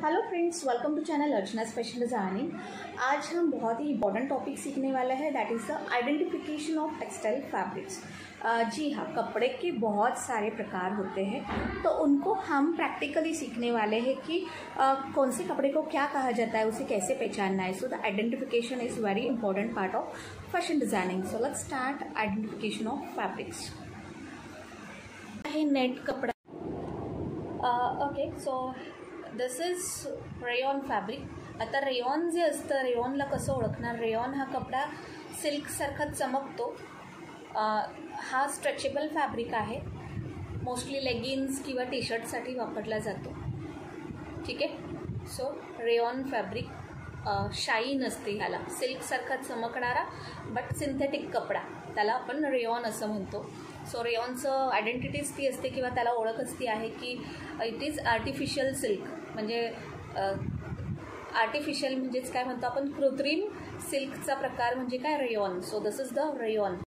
Hello friends, welcome to channel Archana special designing. आज हम बहुत ही इंपॉर्टेंट टॉपिक सीखने वाले हैं, that is the identification of textile fabrics. जी हाँ, कपड़े के बहुत सारे प्रकार होते हैं, तो उनको हम प्रैक्टिकली सीखने वाले हैं कि कौन से कपड़े को क्या कहा जाता है, उसे कैसे पहचानना है। So the identification is very important part of fashion designing. So let's start identification of fabrics. Net कपड़ा, okay, so this is rayon fabric. आता रेयॉन जे असतं, रेयॉनला कसं ओळखणार? रेयॉन हा कपडा सिल्कसारखा चमकतो। हा स्ट्रेचेबल फॅब्रिक आहे, मोस्टली लेगिन्स किंवा टी शर्टसाठी वापरला जातो। ठीक आहे, सो रेयॉन फॅब्रिक शाईन असते, ह्याला सिल्कसारखा चमकणारा बट सिंथेटिक कपडा, त्याला आपण रेयॉन असं म्हणतो। सो रेयॉनचं आयडेंटिटीज ती असते किंवा त्याला ओळखच ती आहे की इट इज आर्टिफिशियल सिल्क, म्हणजे आर्टिफिशियल म्हणजेच काय म्हणतो आपण, कृत्रिम सिल्कचा प्रकार म्हणजे काय, rayon. So this is the rayon.